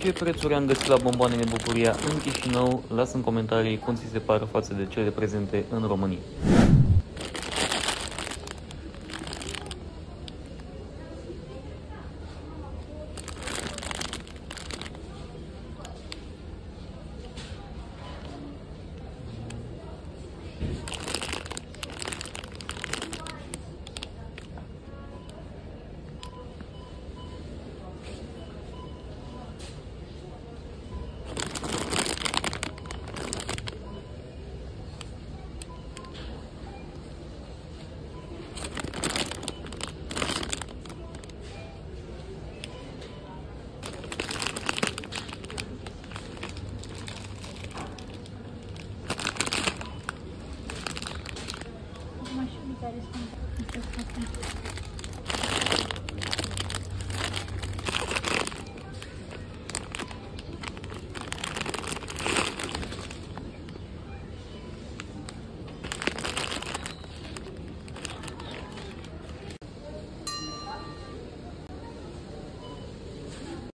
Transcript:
Ce prețuri am găsit la bomboanele Bucuria în Chișinău? Lasă în comentarii cum ți se par față de cele prezente în România.